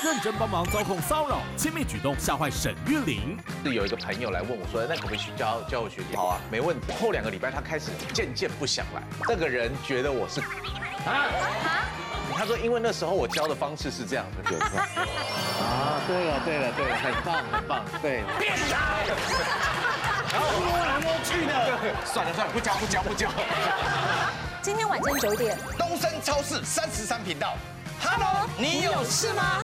认真帮忙遭控骚扰，亲密举动吓坏沈玉琳。 是有一个朋友来问我说，那可不可以去教我学姐？好啊，没问题。后2个礼拜他开始渐渐不想来，这个人觉得我是他说因为那时候我教的方式是这样的，对对了，很棒，对。变态！然后摸来摸去的，算了，不教。 今天晚间9点， 东森超市33频道 ，Hello， 你有事吗？